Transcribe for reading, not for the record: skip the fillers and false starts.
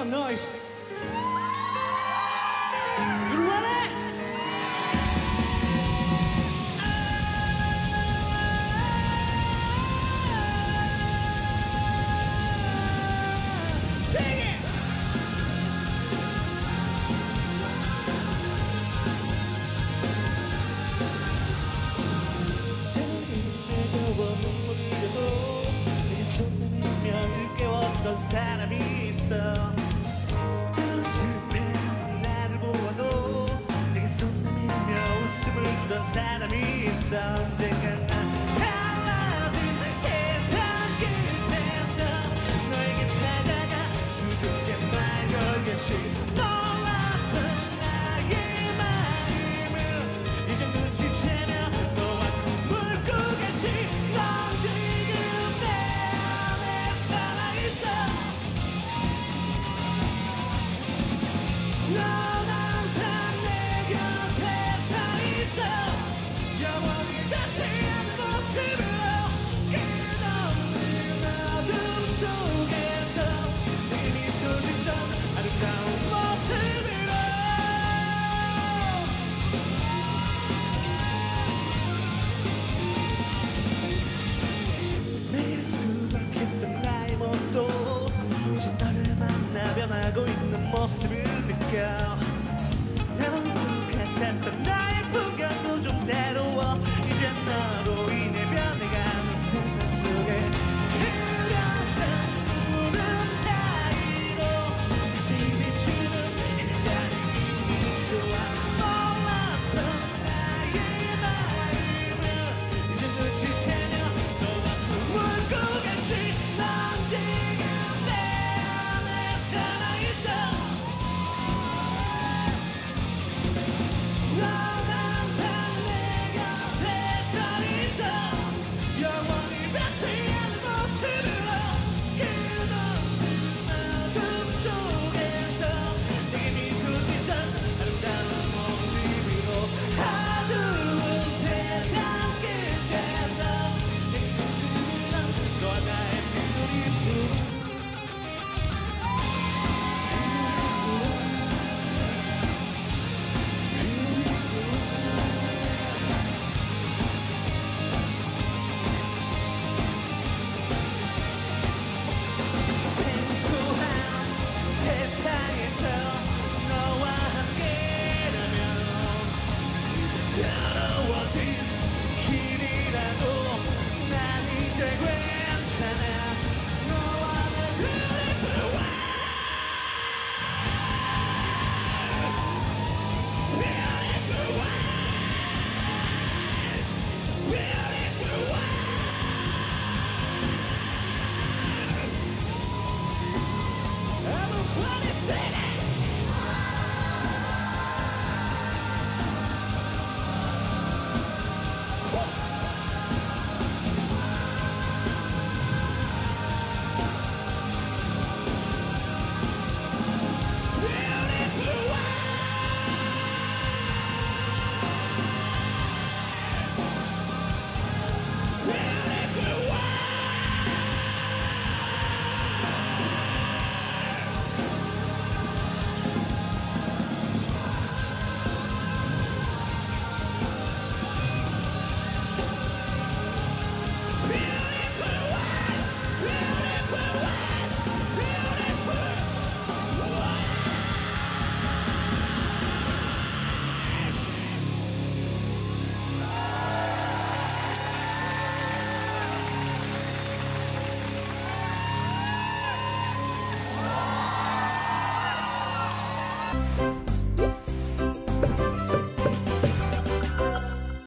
on, noise. You ready? Sing it! 내가 눈물을 흘려도 내게 손 내밀며 깨워주던 사람이 있어. 때론 실패한 나를 보아도 내게 손 내밀며 웃음을 주던 사람이 있어. 언젠가 난 달라진 세상 끝에서 너에게 찾아가 수줍게 말 걸겠지. 놀랐던 나의 마음을 이제 눈치채며 너와 꿈을 꾸겠지. 넌 지금 내 안에 살아있어. 넌 항상 내 곁에 서있어. 영원히 닿지 않는 모습으로 끝없는 어둠 속에서 내 미소 짓던 아름다운 모습으로. 매일 투박했던 나의 모습도 이제 너를 만나 변하고 있는 모습을 느껴. 매번 똑같았던 나의 풍경도 좀 새로워. 이제 너로 인해 변해가는 세상 속에 흐렸던 구름 사이로 다시 비추는 햇살이 기분이 좋아. 몰랐던 나의 마음을 이제 눈치채며 너와 꿈을 꾸겠지. 넌 지금 내 안에 살아있어. 넌 항상 내 곁에 서있어. 영원히 닿지 않는 모습으로 끝없는 어둠 속에서 내게 미소 짓던 아름다운 모습으로. 어두운 세상 끝에서 내게 손들면 너와 나의 빗소리. 생소한 세상에서 너와 함께라면 더러워진 길이라도 난 이제 괜찮아. 너와 내 beautiful world. Beautiful world. Beautiful world. Everybody sing it! Beautiful world. Beautiful world. Thank